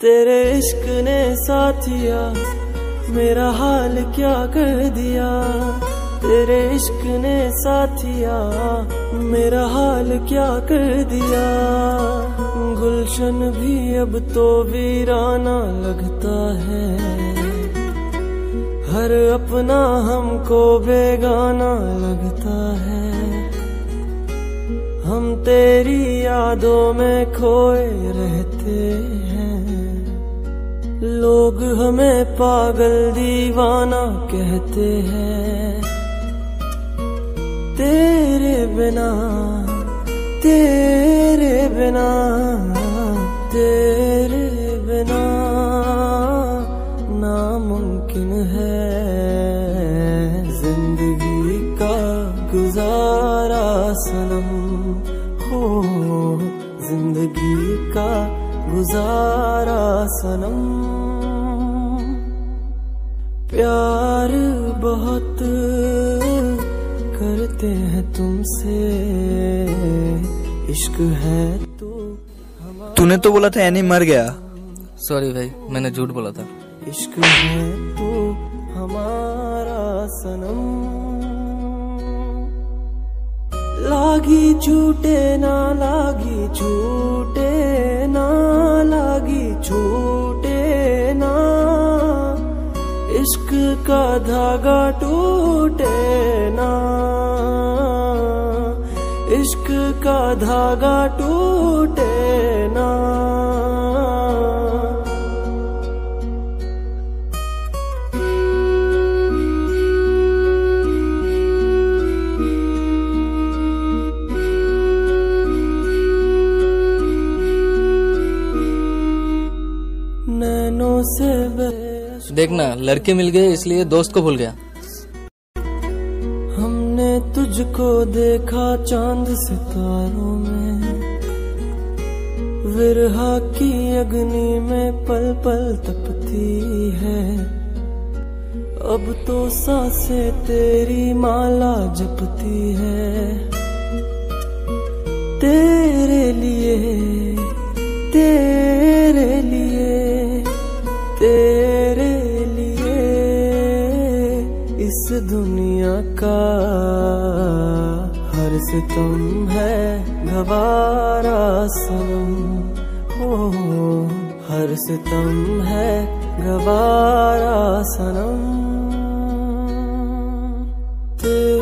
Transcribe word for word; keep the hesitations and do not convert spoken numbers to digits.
तेरे इश्क ने साथिया मेरा हाल क्या कर दिया। तेरे इश्क ने साथिया मेरा हाल क्या कर दिया। गुलशन भी अब तो वीराना लगता है। हर अपना हमको बेगाना लगता है। हम तेरी यादों में खोए रहते हैं। लोग हमें पागल दीवाना कहते हैं। तेरे बिना तेरे बिना तेरे बिना नामुमकिन है जिंदगी का गुजारा सनम। हो जिंदगी का गुजारा सनम। प्यार बहुत करते हैं तुमसे। इश्क है तो तूने तो बोला था यानी मर गया। सॉरी भाई, मैंने झूठ बोला था। इश्क है तो हमारा सनम। लागी छूटे ना लागी छूटे ना लागी छूटे ना। इश्क का धागा टूटे ना। इश्क का धागा टूटे ना। नैनों से देखना, लड़के मिल गए इसलिए दोस्त को भूल गया। हमने तुझको देखा चांद सितारों में। विरहा की अग्नि में पल पल तपती है। अब तो सांसें तेरी माला जपती है। तेरे लिए तेरे लिए तेरे लिए इस दुनिया का हर सितम है गवारा सनम। हो हर सितम है गवारा सनम।